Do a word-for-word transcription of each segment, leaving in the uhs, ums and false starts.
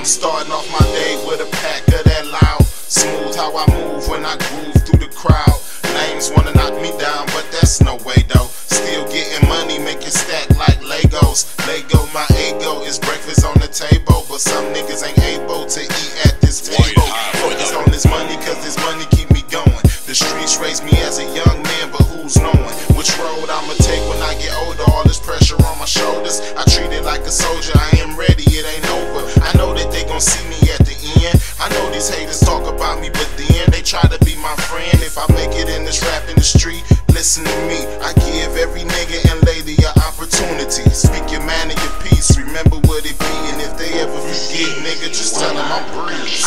starting off my day with a pack of that loud. Smooth how I move when I groove through the crowd. Names wanna knock me down, but that's no way though. Still getting money, make it stack like Legos. Lego, my ego is breakfast on the table, but some niggas ain't able to eat at this table. Focused on this money, cause this money keep me going. The streets raised me as a young man, but who's knowing which road I'ma take when I get older? All this pressure on my shoulders, I treat it like a soldier. I am ready, it ain't over. I know that they gon' see me at the end. I know these haters talk about me, but then they try to be my friend. If I make it in this rap in the street, listen to me. I give every nigga and lady an opportunity. Speak your mind and your peace, remember what it be. And if they ever forget, nigga, just tell them I'm Breez.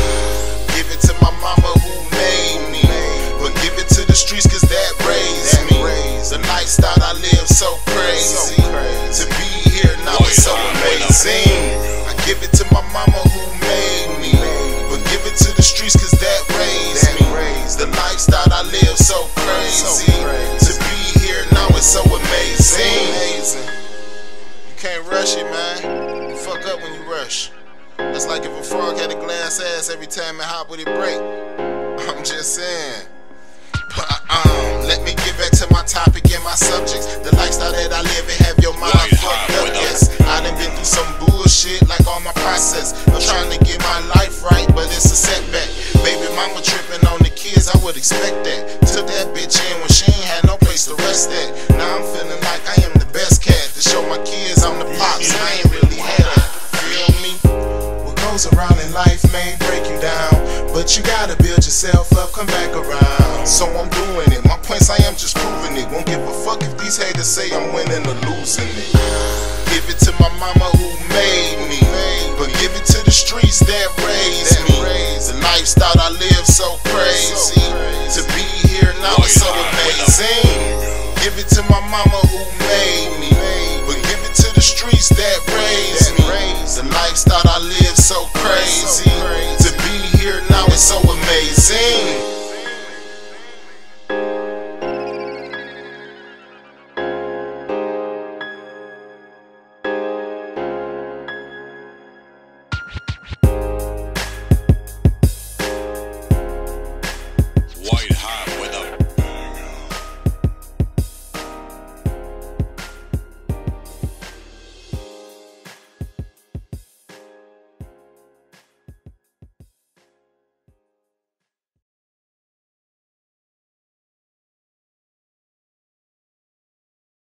Give it to my mama who made me, but give it to the streets cause that raised me. The lifestyle I live so crazy. To be here now is so amazing. I give it to my mama who made me, but give it to the streets cause that raised me. The lifestyle I live so crazy. To be here now is so amazing. You can't rush it, man. You fuck up when you rush. That's like if a frog had a glass ass every time it hop would it break. I'm just saying. But um, let me get back to my topic and my subjects. The lifestyle that I live and have your mind fucked up. Yes, I done been through some bullshit like all my process. I'm trying to get my life right, but it's a setback. Baby mama tripping on the kids, I would expect that. Took that bitch in when she ain't had no place to rest at. Now I'm feeling like I am the best cat to show my kids I'm the pops. I ain't really had that. Feel me? What goes around in life may break you down, but you gotta build yourself up, come back around. So I'm doing it, my points I am just proving it. Won't give a fuck if these haters say I'm winning or losing it. Give it to my mama who made me, but give it to the streets that raised me. The lifestyle I live so crazy. To be here now is so amazing. Give it to my mama who made me, but give it to the streets that raised me. The lifestyle I live so crazy. To be here now is so amazing.